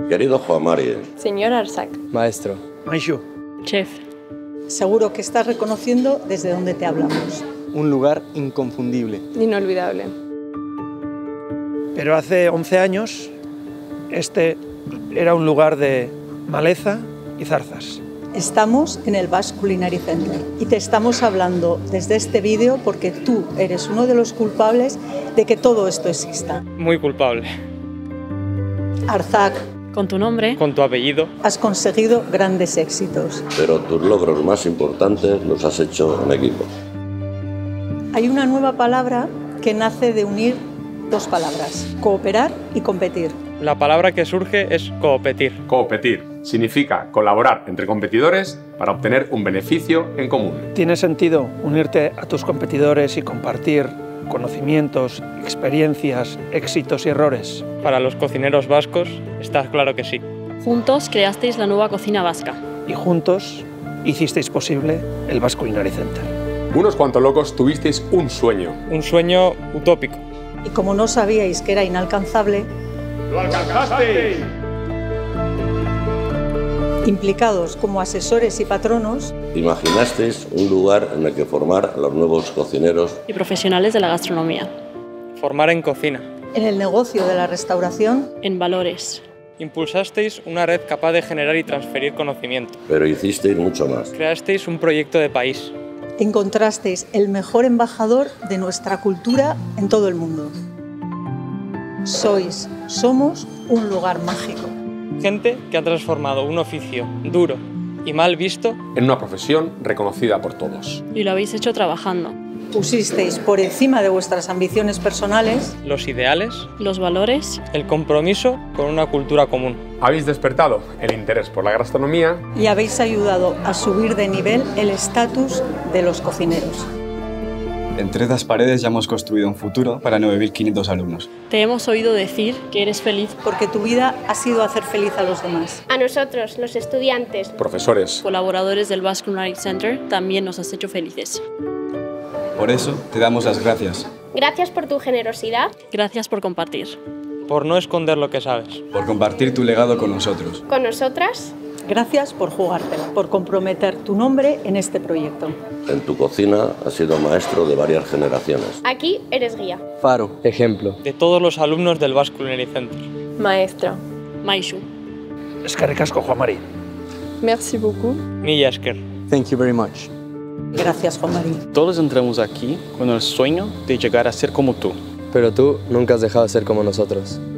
Querido Juan Mari. Señor Arsac. Maestro. Maishu. Chef. Seguro que estás reconociendo desde dónde te hablamos. Un lugar inconfundible. Inolvidable. Pero hace 11 años, este era un lugar de maleza y zarzas. Estamos en el Basque Culinary Center y te estamos hablando desde este vídeo porque tú eres uno de los culpables de que todo esto exista. Muy culpable. Arsac, Con tu nombre. Con tu apellido. has conseguido grandes éxitos. Pero tus logros más importantes los has hecho en equipo. Hay una nueva palabra que nace de unir dos palabras, cooperar y competir. La palabra que surge es competir. Competir significa colaborar entre competidores para obtener un beneficio en común. Tiene sentido unirte a tus competidores y compartir conocimientos, experiencias, éxitos y errores. Para los cocineros vascos, está claro que sí. Juntos creasteis la nueva cocina vasca. Y juntos hicisteis posible el Basque Culinary Center. Unos cuantos locos tuvisteis un sueño. Un sueño utópico. Y como no sabíais que era inalcanzable, ¡Lo alcanzasteis! implicados como asesores y patronos, Imaginasteis un lugar en el que formar a los nuevos cocineros Y profesionales de la gastronomía. Formar en cocina. en el negocio de la restauración, En valores. Impulsasteis una red capaz de generar y transferir conocimiento. pero hicisteis mucho más. Creasteis un proyecto de país. encontrasteis el mejor embajador de nuestra cultura en todo el mundo. Somos un lugar mágico. Gente que ha transformado un oficio duro y mal visto En una profesión reconocida por todos. Y lo habéis hecho trabajando. Pusisteis por encima de vuestras ambiciones personales los ideales, Los valores. el compromiso con una cultura común. Habéis despertado el interés por la gastronomía y habéis ayudado a subir de nivel el estatus de los cocineros. Entre estas paredes ya hemos construido un futuro para 9.500 alumnos. Te hemos oído decir que eres feliz. Porque tu vida ha sido hacer feliz a los demás. A nosotros, los estudiantes, profesores. Colaboradores del Basque Culinary Center, también nos has hecho felices. Por eso te damos las gracias, gracias por tu generosidad, Gracias por compartir. Por no esconder lo que sabes. por compartir tu legado con nosotros. con nosotras. Gracias por jugártela, por comprometer tu nombre en este proyecto. En tu cocina has sido maestro de varias generaciones. Aquí eres guía. Faro. Ejemplo. De todos los alumnos del Basque Culinary Center. Maestro. Maishu. Eskerrik asko, Juan Mari. Merci beaucoup. Milla esker. Thank you very much. Gracias, Juan María. Todos entramos aquí con el sueño de llegar a ser como tú. Pero tú nunca has dejado de ser como nosotros.